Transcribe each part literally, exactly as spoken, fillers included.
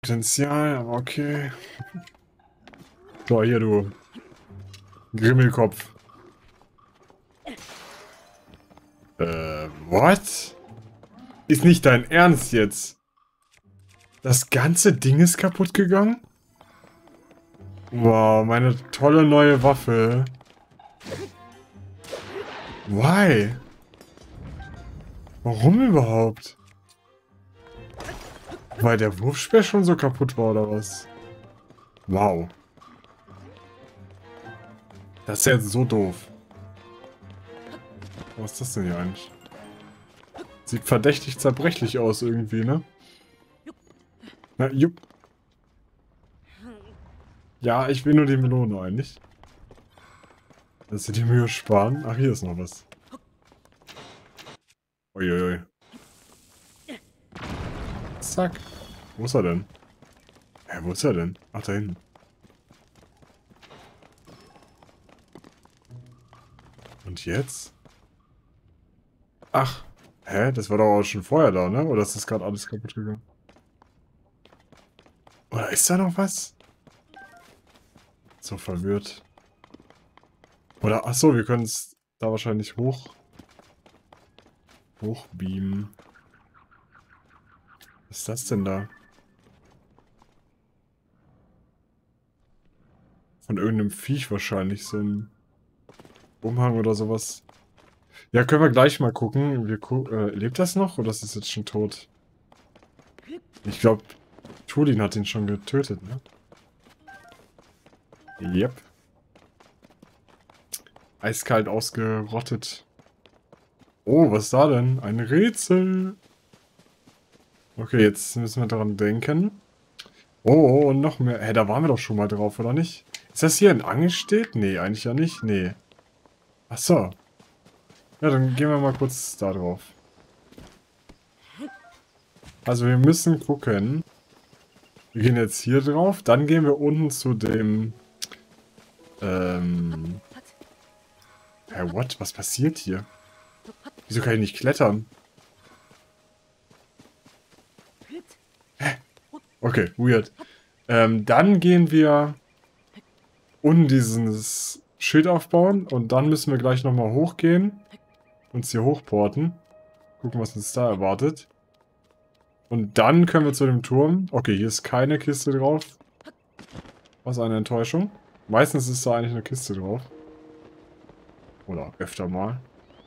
Potenzial, aber okay. So, hier du. Grimmelkopf. Äh, what? Ist nicht dein Ernst jetzt? Das ganze Ding ist kaputt gegangen? Wow, meine tolle neue Waffe. Why? Warum überhaupt? Weil der Wurfspeer schon so kaputt war, oder was? Wow. Das ist jetzt so doof. Was ist das denn hier eigentlich? Sieht verdächtig zerbrechlich aus irgendwie, ne? Na, jupp. Ja, ich will nur die Melone eigentlich. Dass sie die Mühe sparen. Ach, hier ist noch was. Uiuiui. Zack. Wo ist er denn? Hä, wo ist er denn? Ach, da hinten. Und jetzt? Ach. Hä? Das war doch auch schon vorher da, ne? Oder ist das gerade alles kaputt gegangen? Oder ist da noch was? So verwirrt. Oder, ach so, wir können es da wahrscheinlich hoch... hochbeamen. Was ist das denn da? Von irgendeinem Viech wahrscheinlich, so ein Umhang oder sowas. Ja, können wir gleich mal gucken. Wir gu äh, lebt das noch oder ist es jetzt schon tot? Ich glaube, Tulin hat ihn schon getötet, ne? Yep. Eiskalt ausgerottet. Oh, was ist da denn? Ein Rätsel. Okay, jetzt müssen wir daran denken. Oh, und noch mehr. Hä, da waren wir doch schon mal drauf, oder nicht? Ist das hier ein Angelsteg? Nee, eigentlich ja nicht. Nee. Ach so. Ja, dann gehen wir mal kurz da drauf. Also wir müssen gucken. Wir gehen jetzt hier drauf. Dann gehen wir unten zu dem... Ähm... Hä, what? Was passiert hier? Wieso kann ich nicht klettern? Hä? Okay, weird. Ähm, dann gehen wir unten dieses Schild aufbauen und dann müssen wir gleich nochmal hochgehen. Uns hier hochporten. Gucken, was uns da erwartet. Und dann können wir zu dem Turm. Okay, hier ist keine Kiste drauf. Was eine Enttäuschung. Meistens ist da eigentlich eine Kiste drauf. Oder öfter mal.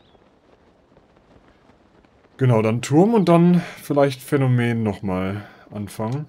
Genau, dann Turm und dann vielleicht Phänomen nochmal anfangen.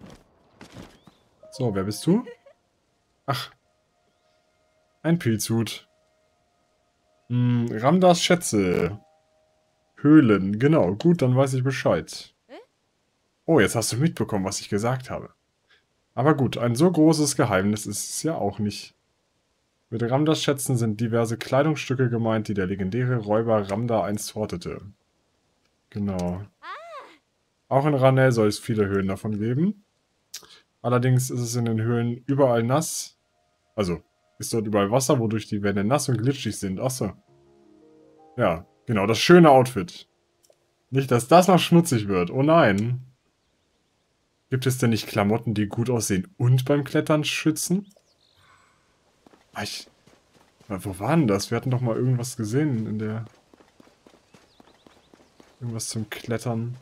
So, wer bist du? Ach. Ein Pilzhut. Hm, Ramdas Schätze. Höhlen, genau. Gut, dann weiß ich Bescheid. Oh, jetzt hast du mitbekommen, was ich gesagt habe. Aber gut, ein so großes Geheimnis ist es ja auch nicht. Mit Ramdas Schätzen sind diverse Kleidungsstücke gemeint, die der legendäre Räuber Ramda einst hortete. Genau. Auch in Ranel soll es viele Höhlen davon geben. Allerdings ist es in den Höhlen überall nass. Also, ist dort überall Wasser, wodurch die Wände nass und glitschig sind. Achso. Ja, genau, das schöne Outfit. Nicht, dass das noch schmutzig wird. Oh nein. Gibt es denn nicht Klamotten, die gut aussehen und beim Klettern schützen? Ah, ich... Wo war denn das? Wir hatten doch mal irgendwas gesehen in der... Irgendwas zum Klettern.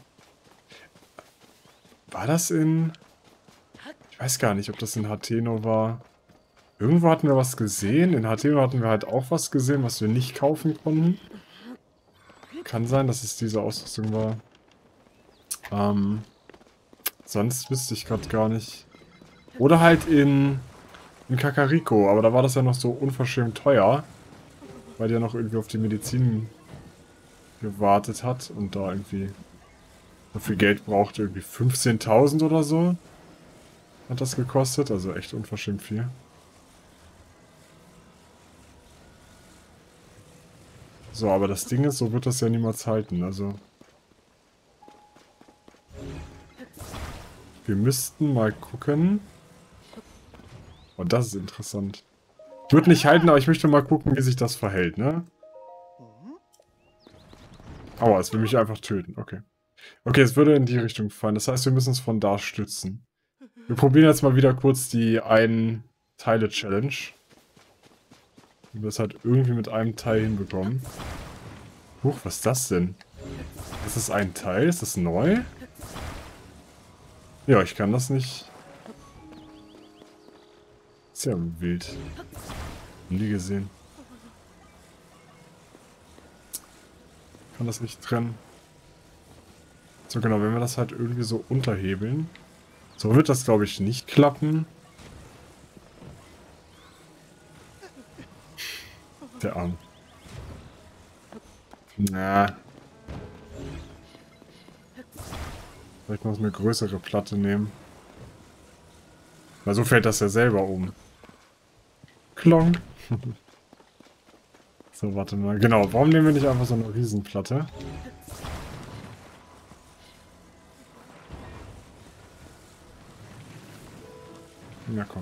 War das in... Ich weiß gar nicht, ob das in Hateno war. Irgendwo hatten wir was gesehen. In Hateno hatten wir halt auch was gesehen, was wir nicht kaufen konnten. Kann sein, dass es diese Ausrüstung war. Ähm... Sonst wüsste ich gerade gar nicht. Oder halt in... In Kakariko, aber da war das ja noch so unverschämt teuer. Weil der noch irgendwie auf die Medizin gewartet hat und da irgendwie so viel Geld brauchte. Irgendwie fünfzehntausend oder so hat das gekostet. Also echt unverschämt viel. So, aber das Ding ist, so wird das ja niemals halten. Also wir müssten mal gucken. Und das ist interessant. Wird nicht halten, aber ich möchte mal gucken, wie sich das verhält, ne? Aua, es will mich einfach töten. Okay. Okay, es würde in die Richtung fallen. Das heißt, wir müssen es von da stützen. Wir probieren jetzt mal wieder kurz die Ein-Teile-Challenge. Wenn wir es halt irgendwie mit einem Teil hinbekommen. Huch, was ist das denn? Ist das ein Teil? Ist das neu? Ja, ich kann das nicht. Ist ja wild. Nie gesehen. Ich kann das nicht trennen. So genau, wenn wir das halt irgendwie so unterhebeln. So wird das, glaube ich, nicht klappen. Der Arm. Na. Vielleicht muss ich eine größere Platte nehmen. Weil so fällt das ja selber um. Klonk. So, warte mal. Genau, warum nehmen wir nicht einfach so eine Riesenplatte? Na komm.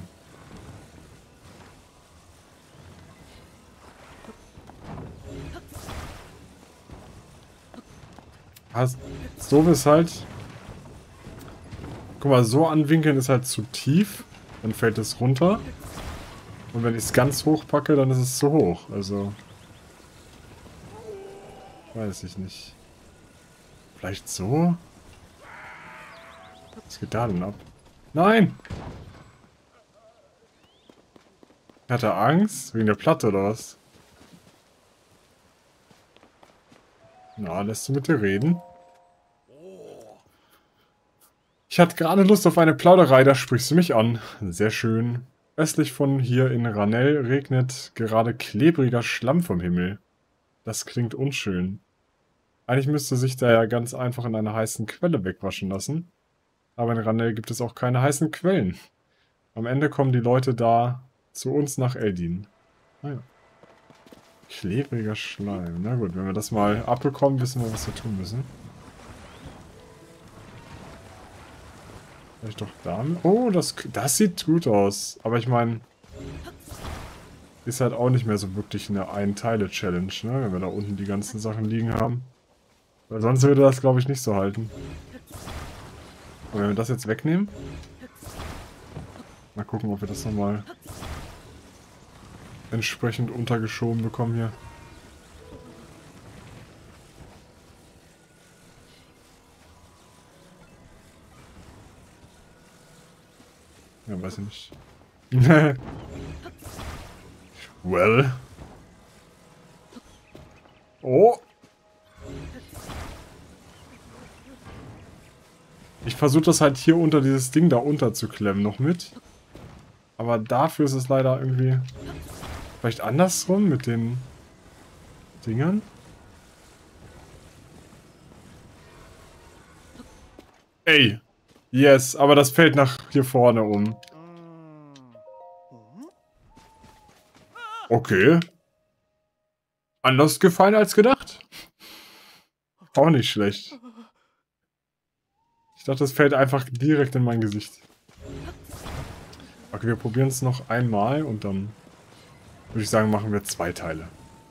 Also, so ist halt... Guck mal, so anwinkeln ist halt zu tief. Dann fällt es runter. Und wenn ich es ganz hoch packe, dann ist es zu hoch. Also... Weiß ich nicht. Vielleicht so? Was geht da denn ab? Nein! Hat er Angst? Wegen der Platte oder was? Na, lässt du mit dir reden? Ich hatte gerade Lust auf eine Plauderei, da sprichst du mich an. Sehr schön. Östlich von hier in Ranell regnet gerade klebriger Schlamm vom Himmel. Das klingt unschön. Eigentlich müsste sich da ja ganz einfach in einer heißen Quelle wegwaschen lassen. Aber in Ranell gibt es auch keine heißen Quellen. Am Ende kommen die Leute da zu uns nach Eldin. Naja. Klebriger Schleim. Na gut, wenn wir das mal abbekommen, wissen wir, was wir tun müssen. Vielleicht doch damit. Oh, das, das sieht gut aus. Aber ich meine, ist halt auch nicht mehr so wirklich eine Ein-Teile-Challenge, ne? Wenn wir da unten die ganzen Sachen liegen haben. Weil sonst würde das, glaube ich, nicht so halten. Und wenn wir das jetzt wegnehmen. Mal gucken, ob wir das nochmal entsprechend untergeschoben bekommen hier. Ja, weiß ich nicht. Well. Oh. Ich versuche das halt hier unter dieses Ding da unterzuklemmen noch mit. Aber dafür ist es leider irgendwie... Vielleicht andersrum mit den Dingern? Ey. Yes, aber das fällt nach hier vorne um. Okay. Anders gefallen als gedacht. Auch nicht schlecht. Ich dachte, das fällt einfach direkt in mein Gesicht. Okay, wir probieren es noch einmal und dann würde ich sagen, machen wir zwei Teile.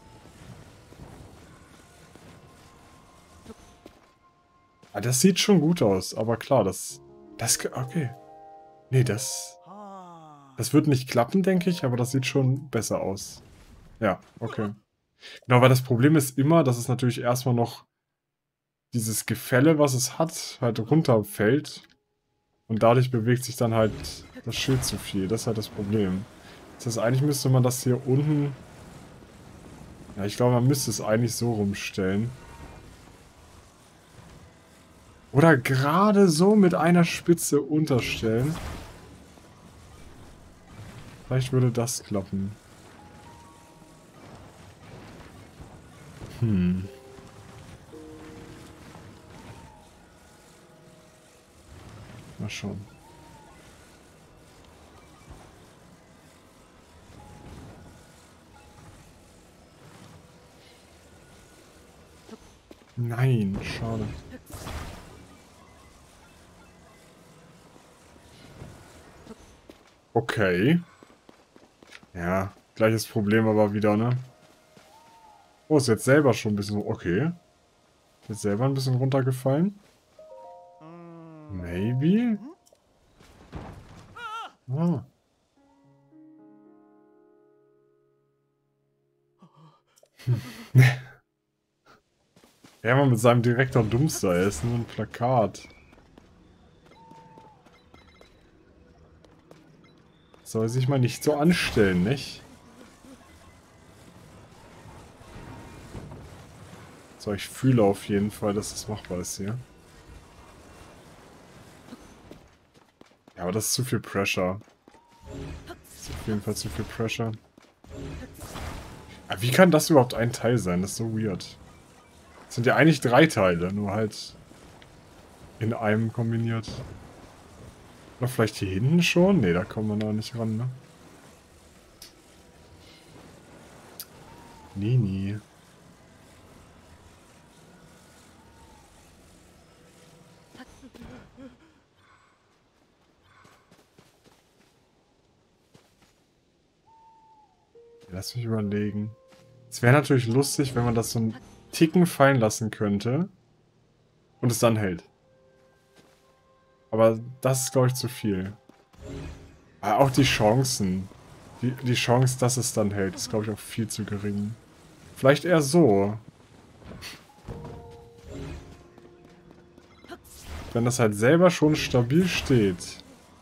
Ah, das sieht schon gut aus, aber klar, das... Das... Okay. Nee, das... Das wird nicht klappen, denke ich, aber das sieht schon besser aus. Ja, okay. Genau, weil das Problem ist immer, dass es natürlich erstmal noch dieses Gefälle, was es hat, halt runterfällt. Und dadurch bewegt sich dann halt das Schild zu viel. Das ist halt das Problem. Das heißt, eigentlich müsste man das hier unten... Ja, ich glaube, man müsste es eigentlich so rumstellen. Oder gerade so mit einer Spitze unterstellen. Vielleicht würde das klappen. Hm. Mal schauen. Nein, schade. Okay. Ja, gleiches Problem aber wieder, ne? Oh, ist jetzt selber schon ein bisschen... Okay. Ist jetzt selber ein bisschen runtergefallen. Maybe? Ah. Hm. Ja, man mit seinem Direktor Dumpster, er ist nur ein Plakat. Soll sich mal nicht so anstellen, nicht? So, ich fühle auf jeden Fall, dass das machbar ist hier. Ja, aber das ist zu viel Pressure. Das ist auf jeden Fall zu viel Pressure. Aber wie kann das überhaupt ein Teil sein? Das ist so weird. Das sind ja eigentlich drei Teile, nur halt in einem kombiniert. Oder vielleicht hier hinten schon? Ne, da kommen wir noch nicht ran, ne? Nee, nee. Lass mich überlegen. Es wäre natürlich lustig, wenn man das so einen Ticken fallen lassen könnte. Und es dann hält. Aber das ist, glaube ich, zu viel. Aber auch die Chancen. Die, die Chance, dass es dann hält, ist, glaube ich, auch viel zu gering. Vielleicht eher so. Wenn das halt selber schon stabil steht.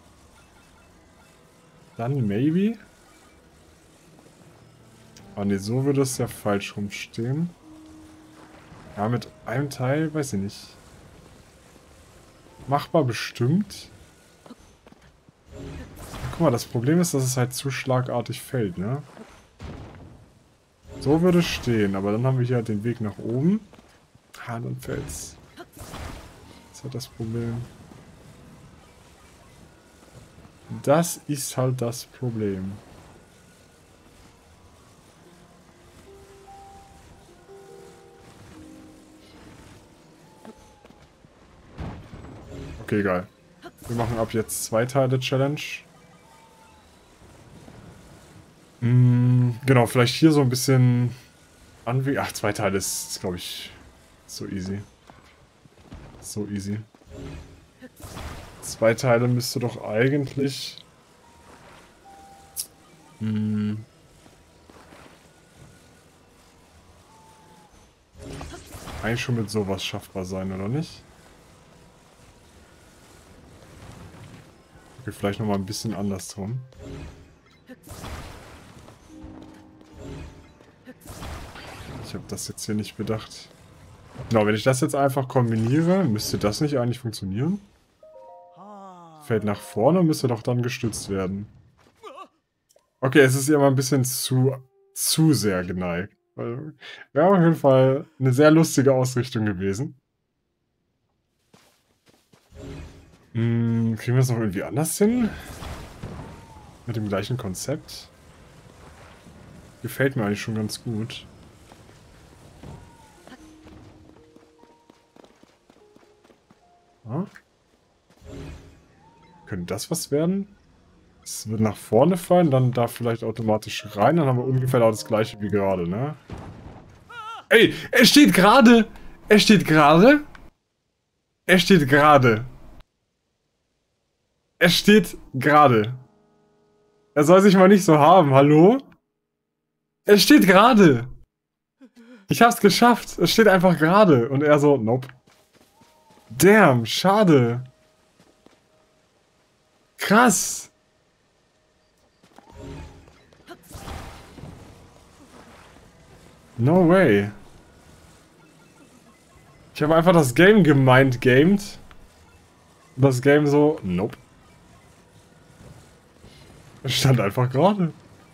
Dann maybe? Ah ne, so würde es ja falsch rumstehen. Ja, mit einem Teil, weiß ich nicht. Machbar bestimmt. Guck mal, das Problem ist, dass es halt zu schlagartig fällt, ne? So würde es stehen, aber dann haben wir hier halt den Weg nach oben. Ah, dann fällt's. Das ist halt das Problem. Das ist halt das Problem. Okay, egal. Wir machen ab jetzt zwei Teile Challenge. Hm, genau, vielleicht hier so ein bisschen Anweg. Ach, zwei Teile ist, glaube ich, so easy. So easy. Zwei Teile müsste doch eigentlich... Hm, eigentlich schon mit sowas schaffbar sein, oder nicht? Okay, vielleicht nochmal ein bisschen andersrum. Ich habe das jetzt hier nicht bedacht. Genau, wenn ich das jetzt einfach kombiniere, müsste das nicht eigentlich funktionieren? Fällt nach vorne, müsste doch dann gestützt werden. Okay, es ist immer ein bisschen zu, zu sehr geneigt. Wäre auf jeden Fall eine sehr lustige Ausrichtung gewesen. Hm, kriegen wir es noch irgendwie anders hin? Mit dem gleichen Konzept? Gefällt mir eigentlich schon ganz gut. Ja. Könnte das was werden? Es wird nach vorne fallen, dann da vielleicht automatisch rein, dann haben wir ungefähr auch das gleiche wie gerade, ne? Ey, er steht gerade! Er steht gerade! Er steht gerade! Er steht gerade! Er soll sich mal nicht so haben, hallo? Er steht gerade! Ich hab's geschafft! Es steht einfach gerade! Und er so, nope. Damn, schade! Krass! No way. Ich habe einfach das Game gemeint-gamed. Das Game so, nope. Es stand einfach gerade.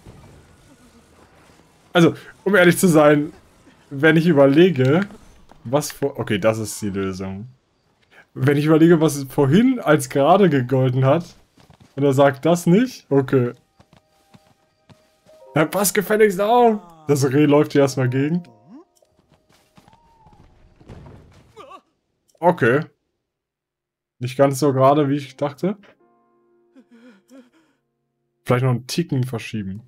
Also, um ehrlich zu sein, wenn ich überlege, was vor... Okay, das ist die Lösung. Wenn ich überlege, was vorhin als gerade gegolten hat, und er sagt das nicht, okay. Ja, pass gefälligst auf! Das Reh läuft hier erstmal gegen. Okay. Nicht ganz so gerade, wie ich dachte. Vielleicht noch einen Ticken verschieben.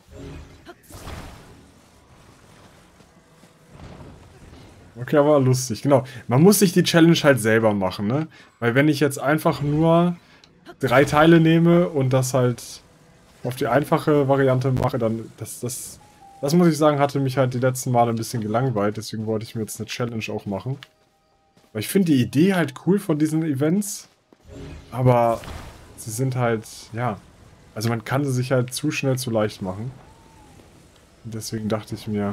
Okay, aber lustig, genau. Man muss sich die Challenge halt selber machen, ne? Weil wenn ich jetzt einfach nur drei Teile nehme und das halt auf die einfache Variante mache, dann, das, das, das muss ich sagen, hatte mich halt die letzten Male ein bisschen gelangweilt, deswegen wollte ich mir jetzt eine Challenge auch machen. Weil ich finde die Idee halt cool von diesen Events, aber sie sind halt, ja, also man kann sie sich halt zu schnell zu leicht machen. Und deswegen dachte ich mir,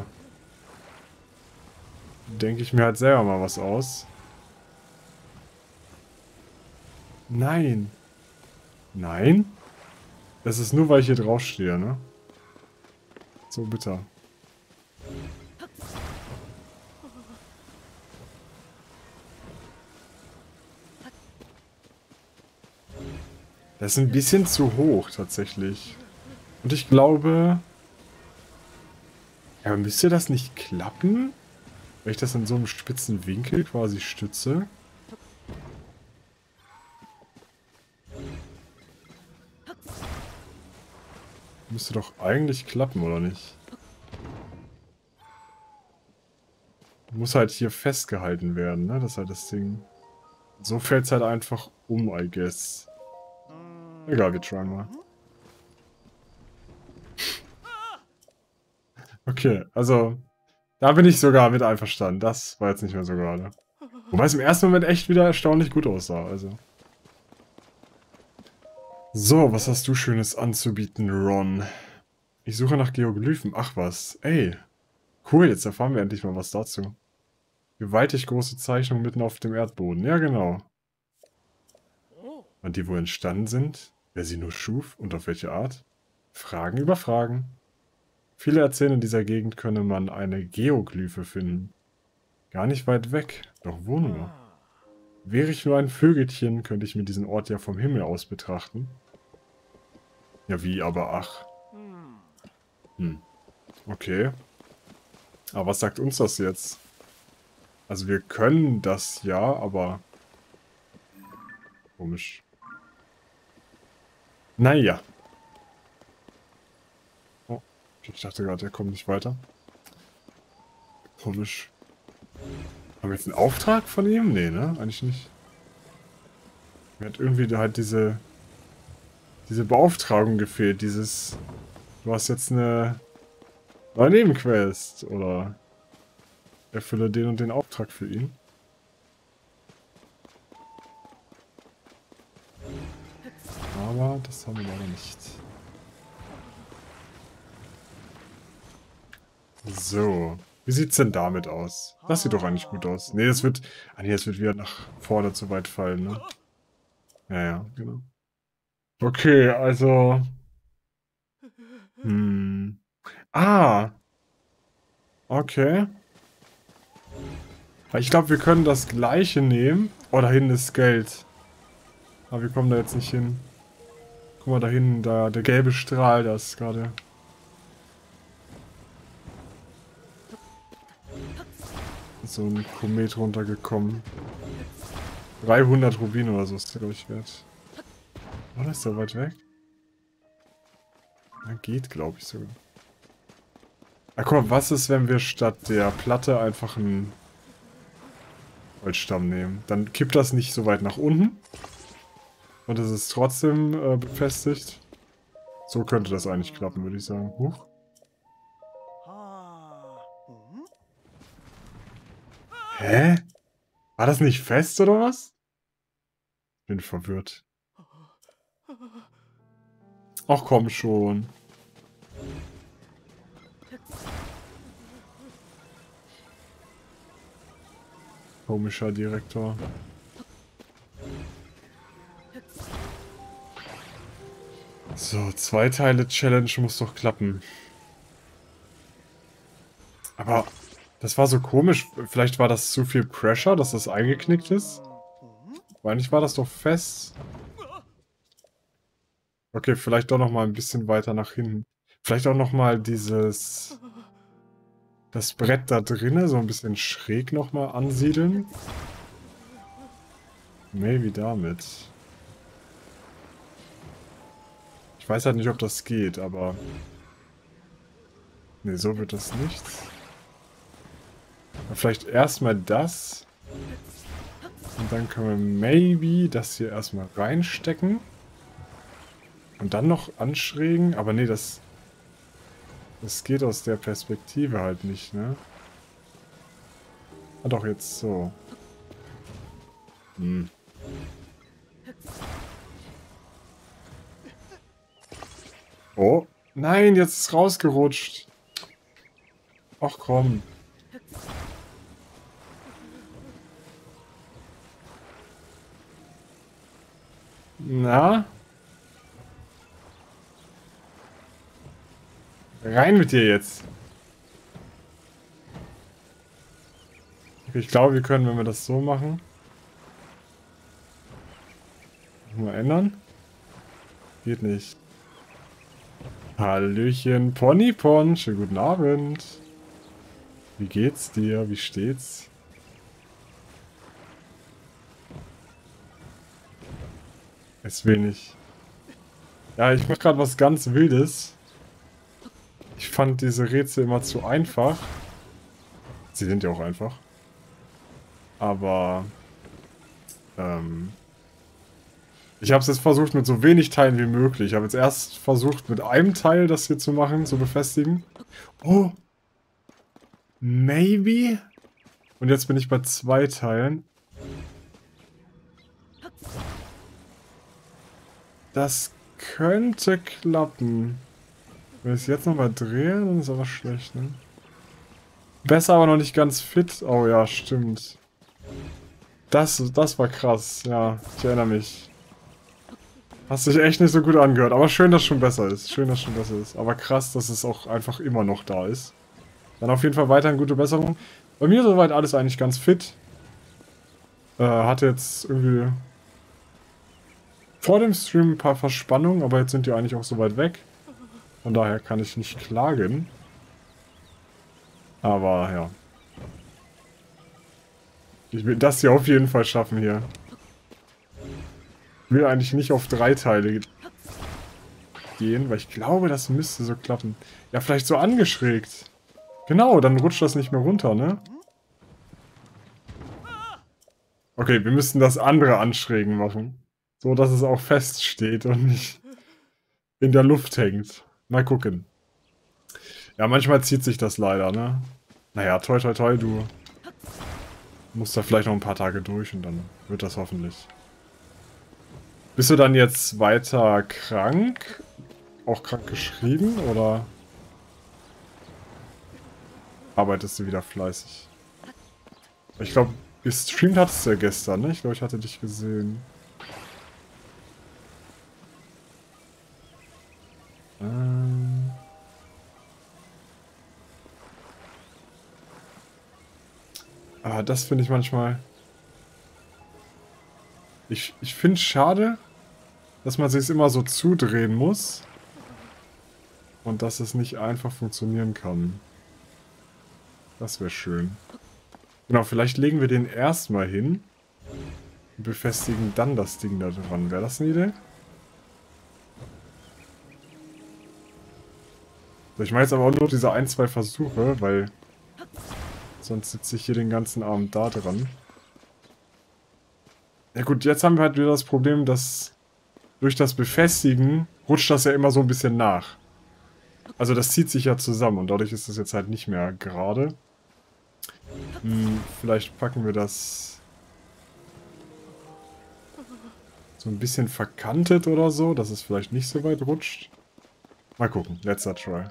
denke ich mir halt selber mal was aus. Nein. Nein? Das ist nur, weil ich hier drauf stehe, ne? So bitter. Das ist ein bisschen zu hoch, tatsächlich. Und ich glaube... Ja, müsste das nicht klappen? Wenn ich das in so einem spitzen Winkel quasi stütze? Müsste doch eigentlich klappen, oder nicht? Muss halt hier festgehalten werden, ne? Das ist halt das Ding. So fällt es halt einfach um, I guess. Egal, wir tryen mal. Okay, also... Da bin ich sogar mit einverstanden. Das war jetzt nicht mehr so gerade. Wobei es im ersten Moment echt wieder erstaunlich gut aussah, also... So, was hast du Schönes anzubieten, Ron? Ich suche nach Geoglyphen. Ach was. Ey. Cool, jetzt erfahren wir endlich mal was dazu. Gewaltig große Zeichnung mitten auf dem Erdboden. Ja, genau. Und die wohl entstanden sind? Wer sie nur schuf und auf welche Art? Fragen über Fragen. Viele erzählen, in dieser Gegend könne man eine Geoglyphe finden. Gar nicht weit weg. Doch wo nur? Wäre ich nur ein Vögelchen, könnte ich mir diesen Ort ja vom Himmel aus betrachten. Ja, wie, aber ach. Hm. Okay. Aber was sagt uns das jetzt? Also wir können das ja, aber... Komisch. Naja. Oh, ich dachte gerade, er kommt nicht weiter. Komisch. Haben wir jetzt einen Auftrag von ihm? Nee, ne? Eigentlich nicht. Mir hat irgendwie halt diese... Diese Beauftragung gefehlt. Dieses... Du hast jetzt eine... neue Nebenquest. Oder... Erfülle den und den Auftrag für ihn. Aber das haben wir leider nicht. So. Wie sieht's denn damit aus? Das sieht doch eigentlich gut aus. Nee, das wird... Ah nee, das wird wieder nach vorne zu weit fallen, ne? Ja, ja, genau. Okay, also... Hm... Ah! Okay. Ich glaube, wir können das gleiche nehmen. Oh, da hinten ist Geld. Aber wir kommen da jetzt nicht hin. Guck mal, da hinten, da, der gelbe Strahl, das ist gerade... so ein Komet runtergekommen. dreihundert Rubine oder so ist der, glaube ich, wert. Oder ist der weit weg? Na, geht, glaube ich, sogar. Ah, guck mal, was ist, wenn wir statt der Platte einfach einen Holzstamm nehmen? Dann kippt das nicht so weit nach unten. Und es ist trotzdem äh, befestigt. So könnte das eigentlich klappen, würde ich sagen. Huch. Hä? War das nicht fest, oder was? Bin verwirrt. Ach komm schon. Komischer Direktor. So, zwei Teile Challenge muss doch klappen. Aber das war so komisch. Vielleicht war das zu viel Pressure, dass das eingeknickt ist. Aber eigentlich war das doch fest. Okay, vielleicht doch noch mal ein bisschen weiter nach hinten. Vielleicht auch noch mal dieses... das Brett da drinnen so ein bisschen schräg noch mal ansiedeln. Maybe damit. Ich weiß halt nicht, ob das geht, aber... Ne, so wird das nichts. Aber vielleicht erstmal das. Und dann können wir maybe das hier erstmal reinstecken. Und dann noch anschrägen? Aber nee, das... Das geht aus der Perspektive halt nicht, ne? Ah doch, jetzt so. Hm. Oh. Nein, jetzt ist rausgerutscht. Ach komm. Na? Rein mit dir jetzt. Okay, ich glaube, wir können, wenn wir das so machen... Mal ändern. Geht nicht. Hallöchen, Ponypon. Schönen guten Abend. Wie geht's dir? Wie steht's? Ist wenig. Ja, ich mach gerade was ganz Wildes. Ich fand diese Rätsel immer zu einfach. Sie sind ja auch einfach. Aber... Ähm... Ich habe es jetzt versucht mit so wenig Teilen wie möglich. Ich habe jetzt erst versucht mit einem Teil das hier zu machen, zu befestigen. Oh! Maybe? Und jetzt bin ich bei zwei Teilen. Das könnte klappen. Wenn ich es jetzt nochmal drehe, dann ist aber schlecht, ne? Besser, aber noch nicht ganz fit. Oh ja, stimmt. Das, das war krass, ja. Ich erinnere mich. Hast sich echt nicht so gut angehört. Aber schön, dass es schon besser ist. Schön, dass es schon besser ist. Aber krass, dass es auch einfach immer noch da ist. Dann auf jeden Fall weiterhin gute Besserung. Bei mir soweit alles eigentlich ganz fit. Äh, hatte jetzt irgendwie vor dem Stream ein paar Verspannungen, aber jetzt sind die eigentlich auch soweit weg. Von daher kann ich nicht klagen. Aber ja. Ich will das hier auf jeden Fall schaffen hier. Ich will eigentlich nicht auf drei Teile gehen, weil ich glaube, das müsste so klappen. Ja, vielleicht so angeschrägt. Genau, dann rutscht das nicht mehr runter, ne? Okay, wir müssen das andere anschrägen machen. So, dass es auch feststeht und nicht in der Luft hängt. Mal gucken. Ja, manchmal zieht sich das leider, ne? Naja, toi toi toi, du musst da vielleicht noch ein paar Tage durch und dann wird das hoffentlich. Bist du dann jetzt weiter krank? Auch krank geschrieben, oder arbeitest du wieder fleißig? Ich glaube, gestreamt hattest du ja gestern, ne? Ich glaube, ich hatte dich gesehen. Ähm... Ah, das finde ich manchmal... Ich, ich finde es schade, dass man sich immer so zudrehen muss. Und dass es nicht einfach funktionieren kann. Das wäre schön. Genau, vielleicht legen wir den erstmal hin. Und befestigen dann das Ding da dran. Wäre das eine Idee? Ich mache jetzt aber auch nur diese ein, zwei Versuche, weil... Sonst sitze ich hier den ganzen Abend da dran. Ja gut, jetzt haben wir halt wieder das Problem, dass durch das Befestigen rutscht das ja immer so ein bisschen nach. Also das zieht sich ja zusammen und dadurch ist es jetzt halt nicht mehr gerade. Hm, vielleicht packen wir das so ein bisschen verkantet oder so, dass es vielleicht nicht so weit rutscht. Mal gucken, letzter Try.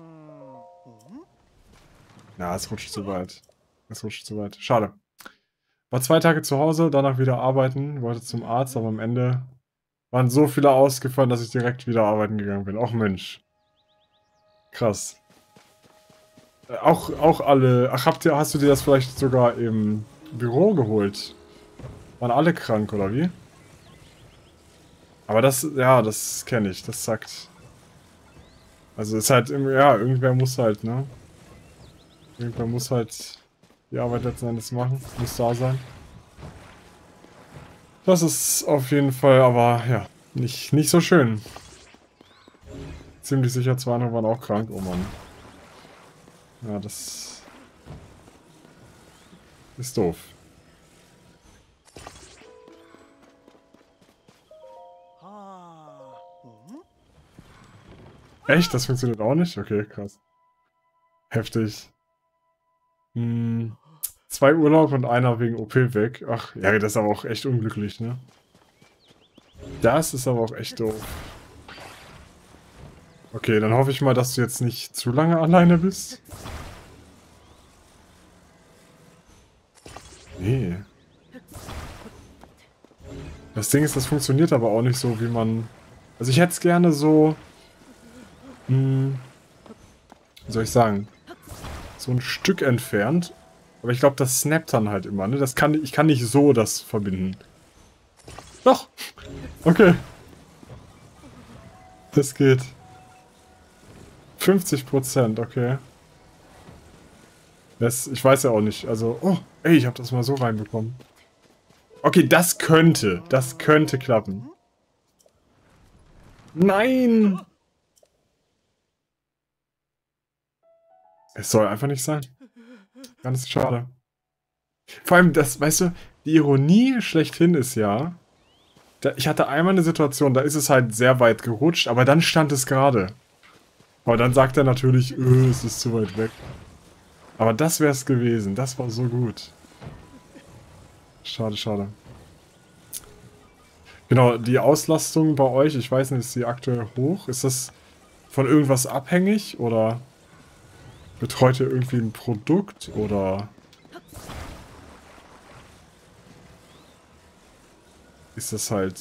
Ja, es rutscht zu weit. Es rutscht zu weit. Schade. War zwei Tage zu Hause, danach wieder arbeiten, wollte zum Arzt, aber am Ende waren so viele ausgefallen, dass ich direkt wieder arbeiten gegangen bin. Och Mensch. Krass. Äh, auch, auch alle... Ach, habt ihr, hast du dir das vielleicht sogar im Büro geholt? Waren alle krank, oder wie? Aber das, ja, das kenne ich, das sagt. Also ist halt, ja, irgendwer muss halt, ne? Irgendwer muss halt die Arbeit letzten Endes machen, muss da sein. Das ist auf jeden Fall, aber ja, nicht, nicht so schön. Ziemlich sicher, zwei andere waren auch krank, oh Mann. Ja, das ist doof. Echt? Das funktioniert auch nicht? Okay, krass. Heftig. Hm. Zwei Urlaub und einer wegen O P weg. Ach, ja, das ist aber auch echt unglücklich, ne? Das ist aber auch echt doof. Okay, dann hoffe ich mal, dass du jetzt nicht zu lange alleine bist. Nee. Das Ding ist, das funktioniert aber auch nicht so, wie man... Also ich hätte es gerne so... Hm, wie soll ich sagen? So ein Stück entfernt. Aber ich glaube, das snappt dann halt immer, ne? Das kann, ich kann nicht so das verbinden. Doch! Okay. Das geht. fünfzig Prozent, okay. Das, ich weiß ja auch nicht. Also, oh, ey, ich habe das mal so reinbekommen. Okay, das könnte. Das könnte klappen. Nein! Es soll einfach nicht sein. Ganz schade. Vor allem, das, weißt du, die Ironie schlechthin ist ja, da, ich hatte einmal eine Situation, da ist es halt sehr weit gerutscht, aber dann stand es gerade. Aber dann sagt er natürlich, öh, es ist zu weit weg. Aber das wäre es gewesen. Das war so gut. Schade, schade. Genau, die Auslastung bei euch, ich weiß nicht, ist die aktuell hoch? Ist das von irgendwas abhängig? Oder betreut ihr irgendwie ein Produkt? Oder ist das halt...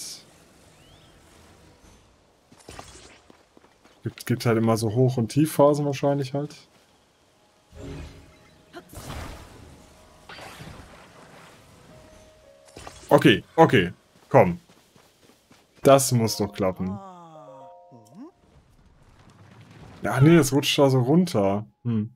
Gibt, gibt halt immer so Hoch- und Tiefphasen wahrscheinlich halt. Okay, okay, komm. Das muss doch klappen. Ja, nee, es rutscht da so runter. Hm.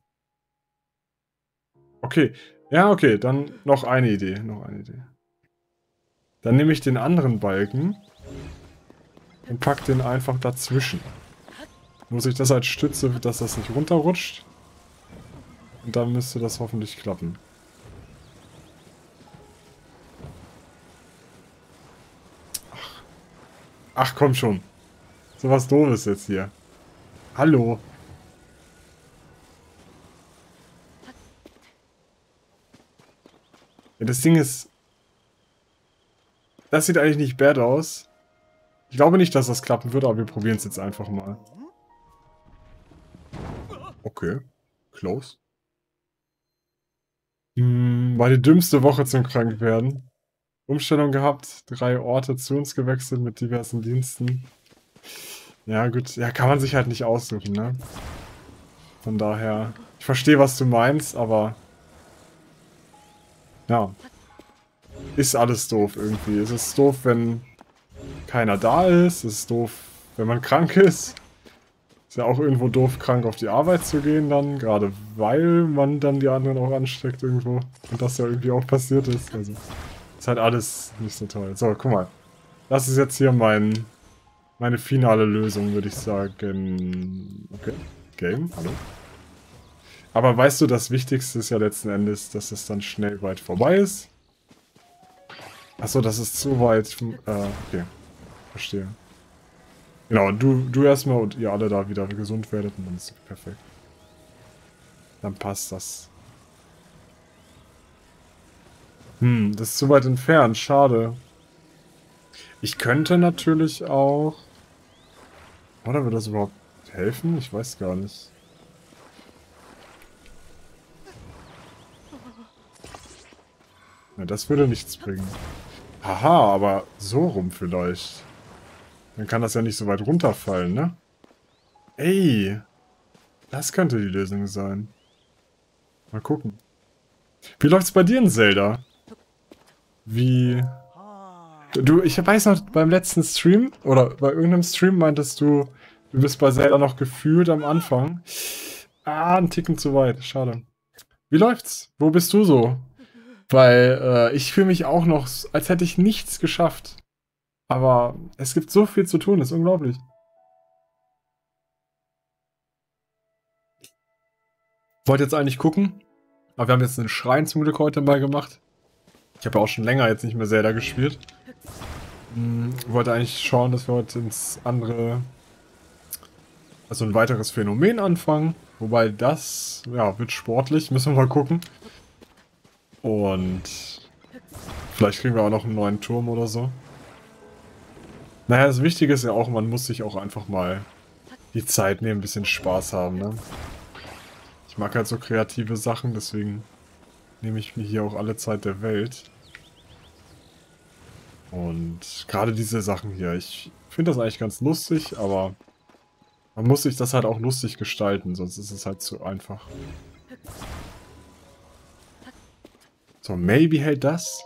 Okay, ja, okay, dann noch eine Idee, noch eine Idee. Dann nehme ich den anderen Balken und pack den einfach dazwischen. Muss ich das als Stütze, dass das nicht runterrutscht. Und dann müsste das hoffentlich klappen. Ach, Ach komm schon. So was Doofes jetzt hier. Hallo. Ja, das Ding ist... Das sieht eigentlich nicht bad aus. Ich glaube nicht, dass das klappen wird, aber wir probieren es jetzt einfach mal. Okay. Close. Hm, war die dümmste Woche zum Krankwerden. Umstellung gehabt, drei Orte zu uns gewechselt mit diversen Diensten. Ja gut, ja, kann man sich halt nicht aussuchen, ne? Von daher, ich verstehe, was du meinst, aber ja, ist alles doof irgendwie. Es ist doof, wenn keiner da ist, es ist doof, wenn man krank ist. Ist ja auch irgendwo doof, krank auf die Arbeit zu gehen dann, gerade weil man dann die anderen auch ansteckt irgendwo. Und das ja irgendwie auch passiert ist. Also, ist halt alles nicht so toll. So, guck mal. Das ist jetzt hier mein, meine finale Lösung, würde ich sagen. Okay. Game, hallo. Aber weißt du, das Wichtigste ist ja letzten Endes, dass es dann schnell weit vorbei ist. Achso, das ist zu weit. Äh, okay. Verstehe. Genau, du, du erstmal und ihr alle da wieder gesund werdet und dann ist es perfekt. Dann passt das. Hm, das ist zu weit entfernt. Schade. Ich könnte natürlich auch... Oder würde das überhaupt helfen? Ich weiß gar nicht. Ja, das würde nichts bringen. Haha, aber so rum vielleicht. Dann kann das ja nicht so weit runterfallen, ne? Ey, das könnte die Lösung sein. Mal gucken. Wie läuft's bei dir in Zelda? Wie... Du, ich weiß noch, beim letzten Stream, oder bei irgendeinem Stream meintest du, du bist bei Zelda noch gefühlt am Anfang. Ah, ein Ticken zu weit, schade. Wie läuft's? Wo bist du so? Weil äh, ich fühle mich auch noch, als hätte ich nichts geschafft. Aber es gibt so viel zu tun, das ist unglaublich. Wollte jetzt eigentlich gucken, aber wir haben jetzt einen Schrein zum Glück heute mal gemacht. Ich habe ja auch schon länger jetzt nicht mehr Zelda gespielt. Hm, wollte eigentlich schauen, dass wir heute ins andere Also ein weiteres Phänomen anfangen. Wobei das, ja, wird sportlich. Müssen wir mal gucken. Und vielleicht kriegen wir auch noch einen neuen Turm oder so. Naja, das Wichtige ist ja auch, man muss sich auch einfach mal die Zeit nehmen, ein bisschen Spaß haben, ne? Ich mag halt so kreative Sachen, deswegen nehme ich mir hier auch alle Zeit der Welt. Und gerade diese Sachen hier, ich finde das eigentlich ganz lustig, aber man muss sich das halt auch lustig gestalten, sonst ist es halt zu einfach. So, maybe hält das?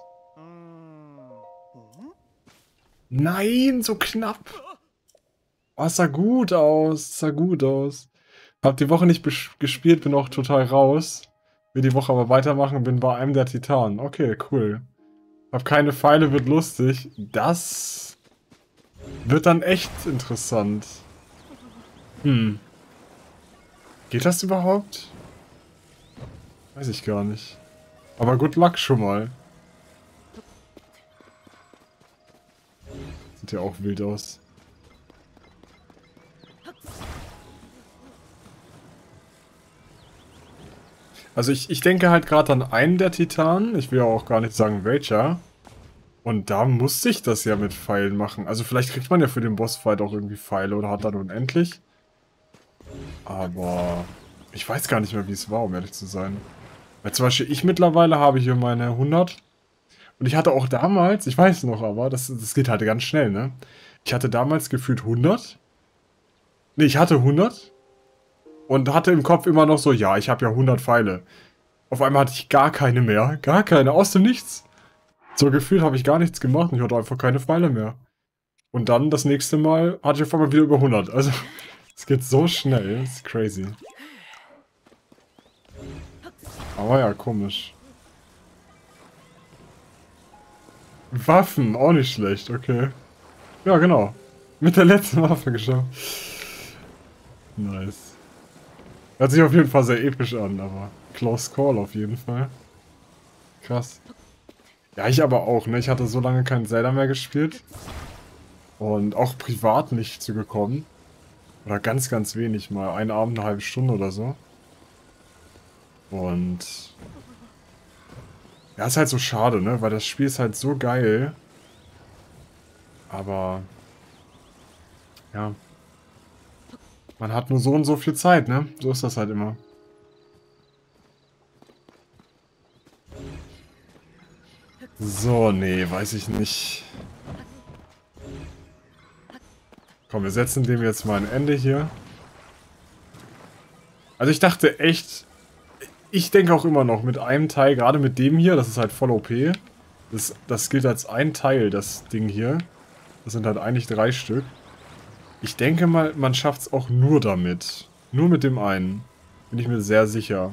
Nein, so knapp. Oh, es sah gut aus, es sah gut aus. Hab die Woche nicht gespielt, bin auch total raus. Will die Woche aber weitermachen, bin bei einem der Titanen. Okay, cool. Hab keine Pfeile, wird lustig. Das wird dann echt interessant. Hm. Geht das überhaupt? Weiß ich gar nicht. Aber good luck schon mal. Sieht ja auch wild aus. Also ich, ich denke halt gerade an einen der Titanen. Ich will ja auch gar nicht sagen welcher. Und da muss sich das ja mit Pfeilen machen. Also vielleicht kriegt man ja für den Bossfight auch irgendwie Pfeile oder hat dann unendlich. Aber ich weiß gar nicht mehr, wie es war, um ehrlich zu sein. Weil zum Beispiel ich mittlerweile habe hier meine hundert. Und ich hatte auch damals, ich weiß noch aber, das, das geht halt ganz schnell, ne? Ich hatte damals gefühlt hundert. Ne, ich hatte hundert. Und hatte im Kopf immer noch so, ja, ich habe ja hundert Pfeile. Auf einmal hatte ich gar keine mehr. Gar keine, aus dem Nichts. So gefühlt habe ich gar nichts gemacht und ich hatte einfach keine Pfeile mehr. Und dann das nächste Mal hatte ich auf einmal wieder über hundert. Also, es geht so schnell. Das ist crazy. Aber ja, komisch. Waffen, auch nicht schlecht, okay. Ja, genau. Mit der letzten Waffe geschafft. Nice. Hört sich auf jeden Fall sehr episch an, aber close call auf jeden Fall. Krass. Ja, ich aber auch, ne? Ich hatte so lange kein Zelda mehr gespielt. Und auch privat nicht zugekommen. Oder ganz, ganz wenig mal. Einen Abend, eine halbe Stunde oder so. Und ja, ist halt so schade, ne? Weil das Spiel ist halt so geil. Aber ja. Man hat nur so und so viel Zeit, ne? So ist das halt immer. So, nee, weiß ich nicht. Komm, wir setzen dem jetzt mal ein Ende hier. Also ich dachte echt... Ich denke auch immer noch mit einem Teil, gerade mit dem hier, das ist halt voll O P. Das, das gilt als ein Teil, das Ding hier. Das sind halt eigentlich drei Stück. Ich denke mal, man schafft es auch nur damit. Nur mit dem einen. Bin ich mir sehr sicher.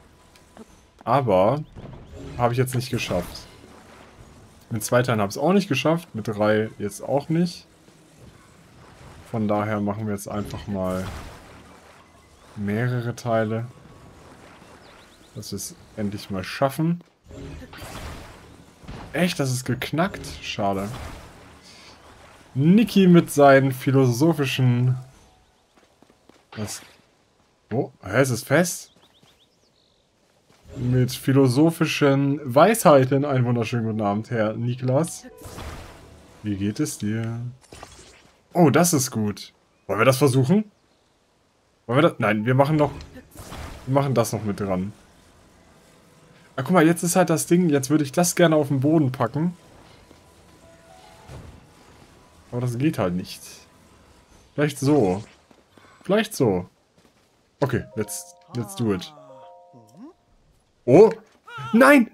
Aber habe ich jetzt nicht geschafft. Mit zwei Teilen habe ich es auch nicht geschafft. Mit drei jetzt auch nicht. Von daher machen wir jetzt einfach mal mehrere Teile. Dass wir es endlich mal schaffen. Echt, das ist geknackt? Schade. Niki mit seinen philosophischen... Was? Oh, hä, ist es fest? Mit philosophischen Weisheiten. Einen wunderschönen guten Abend, Herr Niklas. Wie geht es dir? Oh, das ist gut. Wollen wir das versuchen? Wollen wir das? Nein, wir machen noch... Wir machen das noch mit dran. Ah, guck mal, jetzt ist halt das Ding, jetzt würde ich das gerne auf den Boden packen. Aber das geht halt nicht. Vielleicht so. Vielleicht so. Okay, let's, let's do it. Oh! Nein!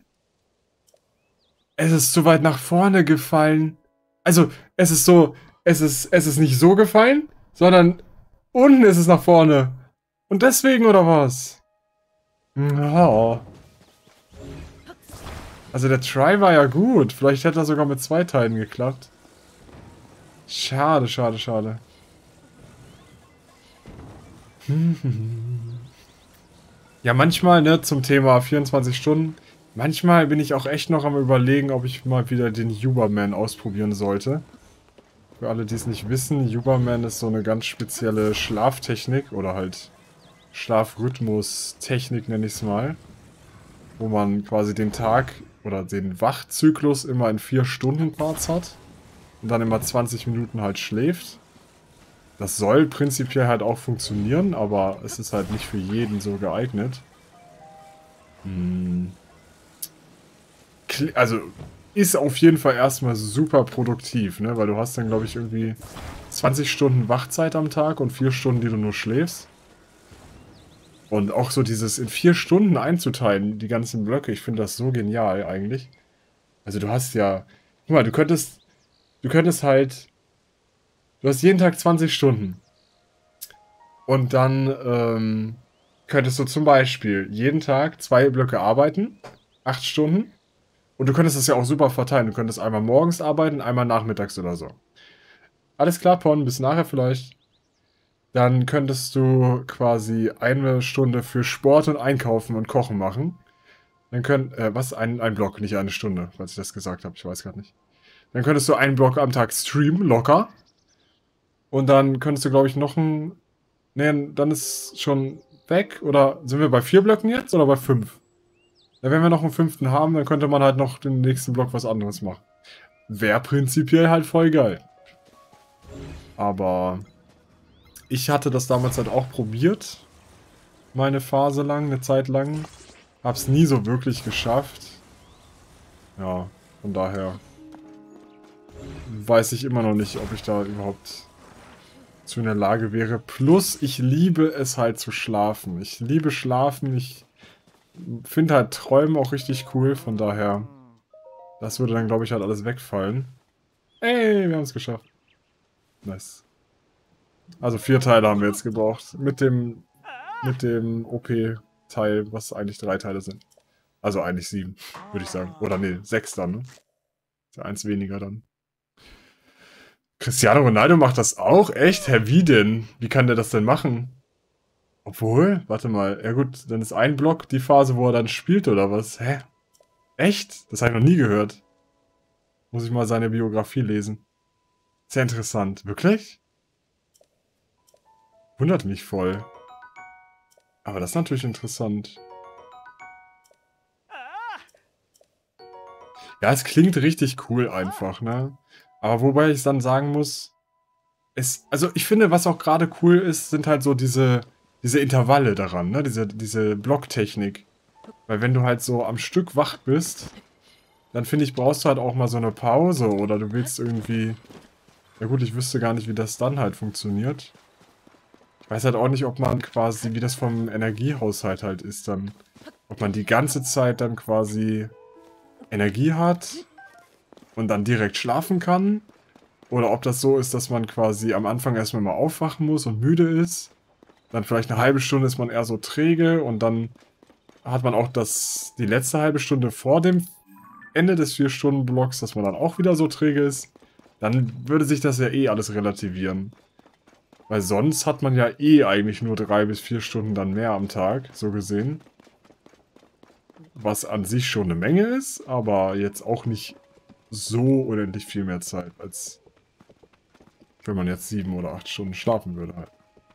Es ist zu weit nach vorne gefallen. Also, es ist so, es ist, es ist nicht so gefallen, sondern unten ist es nach vorne. Und deswegen, oder was? Ja. Also der Try war ja gut. Vielleicht hätte er sogar mit zwei Teilen geklappt. Schade, schade, schade. Ja, manchmal, ne, zum Thema vierundzwanzig Stunden. Manchmal bin ich auch echt noch am Überlegen, ob ich mal wieder den Huberman ausprobieren sollte. Für alle, die es nicht wissen, Huberman ist so eine ganz spezielle Schlaftechnik oder halt Schlafrhythmus-Technik, nenne ich es mal. Wo man quasi den Tag oder den Wachzyklus immer in vier Stunden Parts hat und dann immer zwanzig Minuten halt schläft. Das soll prinzipiell halt auch funktionieren, aber es ist halt nicht für jeden so geeignet. Hm. Also ist auf jeden Fall erstmal super produktiv, ne? Weil du hast dann, glaube ich, irgendwie zwanzig Stunden Wachzeit am Tag und vier Stunden, die du nur schläfst. Und auch so dieses in vier Stunden einzuteilen, die ganzen Blöcke, ich finde das so genial eigentlich. Also du hast ja, guck mal, du könntest, du könntest halt, du hast jeden Tag zwanzig Stunden. Und dann ähm, könntest du zum Beispiel jeden Tag zwei Blöcke arbeiten, acht Stunden. Und du könntest das ja auch super verteilen. Du könntest einmal morgens arbeiten, einmal nachmittags oder so. Alles klar, Pon, bis nachher vielleicht. Dann könntest du quasi eine Stunde für Sport und Einkaufen und Kochen machen. Dann könnt, äh, was? Ein, ein Block, nicht eine Stunde, falls ich das gesagt habe. Ich weiß gerade nicht. Dann könntest du einen Block am Tag streamen, locker. Und dann könntest du, glaube ich, noch ein... Ne, dann ist schon weg. Oder sind wir bei vier Blöcken jetzt oder bei fünf? Ja, wenn wir noch einen fünften haben, dann könnte man halt noch den nächsten Block was anderes machen. Wäre prinzipiell halt voll geil. Aber ich hatte das damals halt auch probiert. Meine Phase lang, eine Zeit lang. Hab's nie so wirklich geschafft. Ja, von daher weiß ich immer noch nicht, ob ich da überhaupt zu in der Lage wäre. Plus, ich liebe es halt zu schlafen. Ich liebe Schlafen. Ich finde halt Träumen auch richtig cool. Von daher, das würde dann, glaube ich, halt alles wegfallen. Ey, wir haben es geschafft. Nice. Also vier Teile haben wir jetzt gebraucht. Mit dem, mit dem O P-Teil, was eigentlich drei Teile sind. Also eigentlich sieben, würde ich sagen. Oder nee, sechs dann, ne? Ist ja eins weniger dann. Cristiano Ronaldo macht das auch? Echt? Hä, wie denn? Wie kann der das denn machen? Obwohl, warte mal. Ja gut, dann ist ein Block die Phase, wo er dann spielt, oder was? Hä? Echt? Das habe ich noch nie gehört. Muss ich mal seine Biografie lesen. Sehr interessant. Wirklich? Wundert mich voll. Aber das ist natürlich interessant. Ja, es klingt richtig cool einfach, ne? Aber wobei ich dann sagen muss, es, also ich finde, was auch gerade cool ist, sind halt so diese, diese Intervalle daran, ne? Diese, diese Blocktechnik. Weil wenn du halt so am Stück wach bist, dann finde ich, brauchst du halt auch mal so eine Pause oder du willst irgendwie... Ja gut, ich wüsste gar nicht, wie das dann halt funktioniert. Ich weiß halt auch nicht, ob man quasi, wie das vom Energiehaushalt halt ist dann. Ob man die ganze Zeit dann quasi Energie hat und dann direkt schlafen kann. Oder ob das so ist, dass man quasi am Anfang erstmal mal aufwachen muss und müde ist. Dann vielleicht eine halbe Stunde ist man eher so träge und dann hat man auch das, die letzte halbe Stunde vor dem Ende des vier Stunden Blocks, dass man dann auch wieder so träge ist. Dann würde sich das ja eh alles relativieren. Weil sonst hat man ja eh eigentlich nur drei bis vier Stunden dann mehr am Tag, so gesehen. Was an sich schon eine Menge ist, aber jetzt auch nicht so unendlich viel mehr Zeit, als wenn man jetzt sieben oder acht Stunden schlafen würde halt.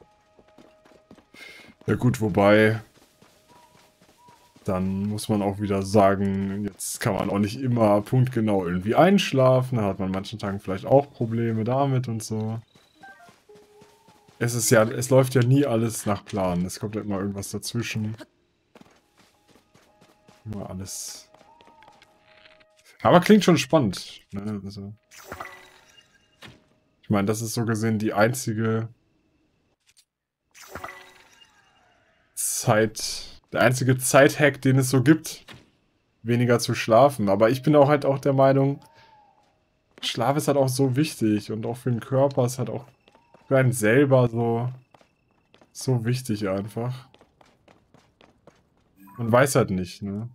Ja gut, wobei, dann muss man auch wieder sagen, jetzt kann man auch nicht immer punktgenau irgendwie einschlafen, da hat man an manchen Tagen vielleicht auch Probleme damit und so. Es ist ja, es läuft ja nie alles nach Plan, es kommt ja immer irgendwas dazwischen. Immer alles. Aber klingt schon spannend, ne? Also, ich meine, das ist so gesehen die einzige Zeit, der einzige Zeithack, den es so gibt, weniger zu schlafen. Aber ich bin auch halt auch der Meinung, Schlaf ist halt auch so wichtig und auch für den Körper ist halt auch für einen selber so, so wichtig einfach. Man weiß halt nicht, ne?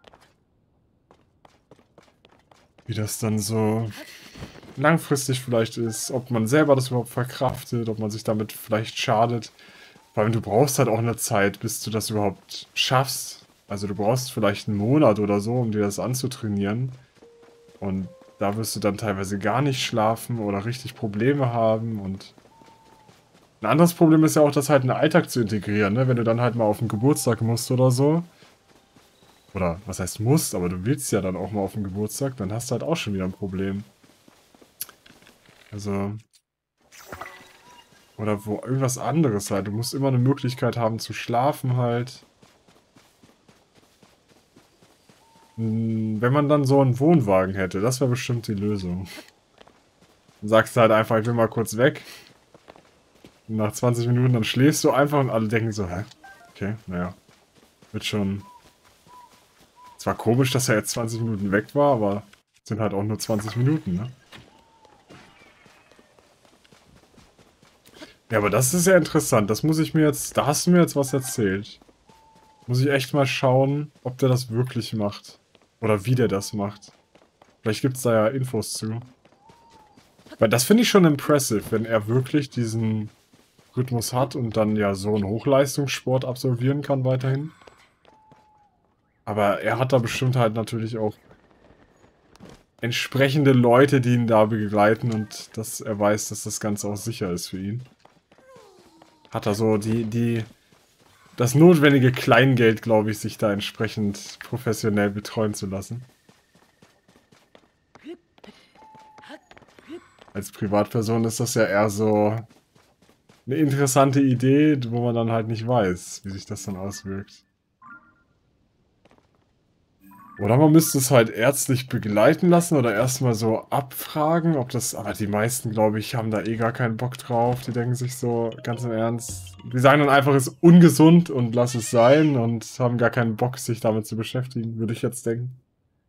Wie das dann so langfristig vielleicht ist, ob man selber das überhaupt verkraftet, ob man sich damit vielleicht schadet. Vor allem, du brauchst halt auch eine Zeit, bis du das überhaupt schaffst. Also du brauchst vielleicht einen Monat oder so, um dir das anzutrainieren. Und da wirst du dann teilweise gar nicht schlafen oder richtig Probleme haben. Und ein anderes Problem ist ja auch, das halt in den Alltag zu integrieren, ne? Wenn du dann halt mal auf den Geburtstag musst oder so. Oder, was heißt musst, aber du willst ja dann auch mal auf den Geburtstag, dann hast du halt auch schon wieder ein Problem. Also... Oder wo irgendwas anderes halt. Du musst immer eine Möglichkeit haben zu schlafen halt. Hm, wenn man dann so einen Wohnwagen hätte, das wäre bestimmt die Lösung. Dann sagst du halt einfach, ich will mal kurz weg. Und nach zwanzig Minuten, dann schläfst du einfach und alle denken so, hä? Okay, naja. Wird schon... Zwar komisch, dass er jetzt zwanzig Minuten weg war, aber sind halt auch nur zwanzig Minuten, ne? Ja, aber das ist ja interessant. Das muss ich mir jetzt... Da hast du mir jetzt was erzählt. Muss ich echt mal schauen, ob der das wirklich macht. Oder wie der das macht. Vielleicht gibt es da ja Infos zu. Weil das finde ich schon impressive, wenn er wirklich diesen Rhythmus hat und dann ja so einen Hochleistungssport absolvieren kann weiterhin. Aber er hat da bestimmt halt natürlich auch entsprechende Leute, die ihn da begleiten und dass er weiß, dass das Ganze auch sicher ist für ihn. Hat er so die, die, das notwendige Kleingeld, glaube ich, sich da entsprechend professionell betreuen zu lassen. Als Privatperson ist das ja eher so eine interessante Idee, wo man dann halt nicht weiß, wie sich das dann auswirkt. Oder man müsste es halt ärztlich begleiten lassen oder erstmal so abfragen, ob das... Aber die meisten, glaube ich, haben da eh gar keinen Bock drauf. Die denken sich so, ganz im Ernst... Die sagen dann einfach, es ist ungesund und lass es sein und haben gar keinen Bock, sich damit zu beschäftigen, würde ich jetzt denken.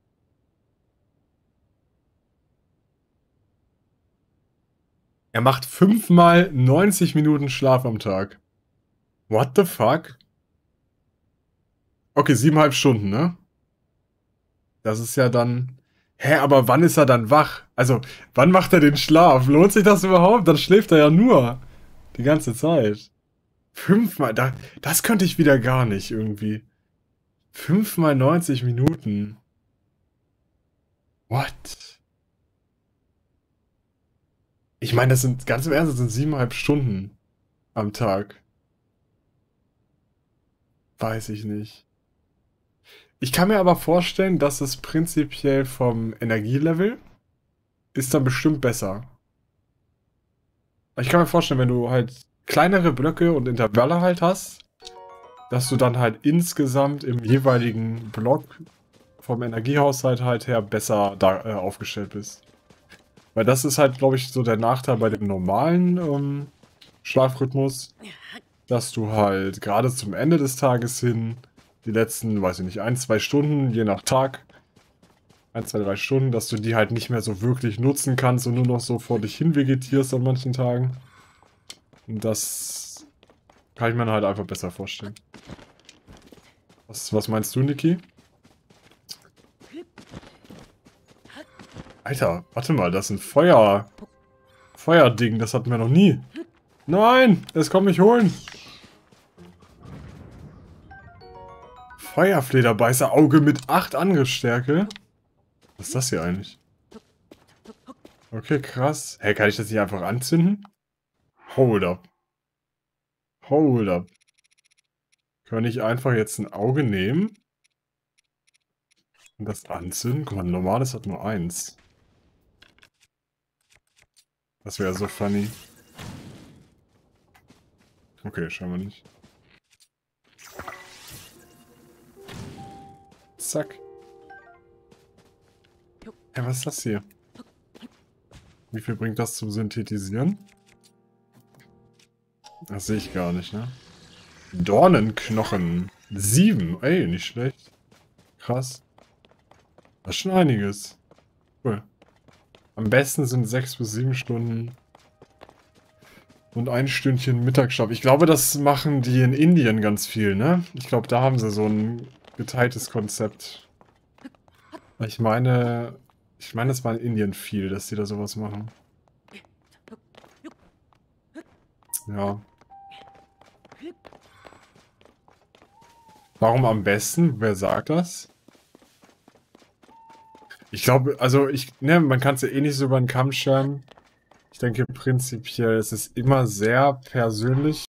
Er macht fünfmal neunzig Minuten Schlaf am Tag. What the fuck? Okay, siebeneinhalb Stunden, ne? Das ist ja dann... Hä, aber wann ist er dann wach? Also, wann macht er den Schlaf? Lohnt sich das überhaupt? Dann schläft er ja nur. Die ganze Zeit. Fünfmal, da, das könnte ich wieder gar nicht irgendwie. Fünfmal neunzig Minuten. What? Ich meine, das sind, ganz im Ernst, das sind siebeneinhalb Stunden am Tag. Weiß ich nicht. Ich kann mir aber vorstellen, dass es prinzipiell vom Energielevel ist dann bestimmt besser. Ich kann mir vorstellen, wenn du halt kleinere Blöcke und Intervalle halt hast, dass du dann halt insgesamt im jeweiligen Block vom Energiehaushalt halt her besser da, äh, aufgestellt bist. Weil das ist halt, glaube ich, so der Nachteil bei dem normalen ähm, Schlafrhythmus, dass du halt gerade zum Ende des Tages hin die letzten, weiß ich nicht, ein, zwei Stunden, je nach Tag, ein, zwei, drei Stunden, dass du die halt nicht mehr so wirklich nutzen kannst und nur noch so vor dich hin vegetierst an manchen Tagen. Und das kann ich mir halt einfach besser vorstellen. Was, was meinst du, Niki? Alter, warte mal, das ist ein Feuer... Feuerding, das hatten wir noch nie. Nein, es kommt mich holen. Feuerflederbeißer, Auge mit acht Angriffsstärke. Was ist das hier eigentlich? Okay, krass. Hey, kann ich das nicht einfach anzünden? Hold up. Hold up. Kann ich einfach jetzt ein Auge nehmen? Und das anzünden? Guck mal, ein normales hat nur eins. Das wäre so funny. Okay, scheinbar nicht. Zack. Hey, was ist das hier? Wie viel bringt das zum Synthetisieren? Das sehe ich gar nicht, ne? Dornenknochen. Sieben. Ey, nicht schlecht. Krass. Das ist schon einiges. Cool. Am besten sind sechs bis sieben Stunden und ein Stündchen Mittagsschlaf. Ich glaube, das machen die in Indien ganz viel, ne? Ich glaube, da haben sie so ein geteiltes Konzept. Ich meine, ich meine, es war in Indien viel, dass die da sowas machen. Ja. Warum am besten? Wer sagt das? Ich glaube, also ich, ne, man kann es ja eh nicht so über den Kamm scheren. Ich denke prinzipiell, es ist immer sehr persönlich.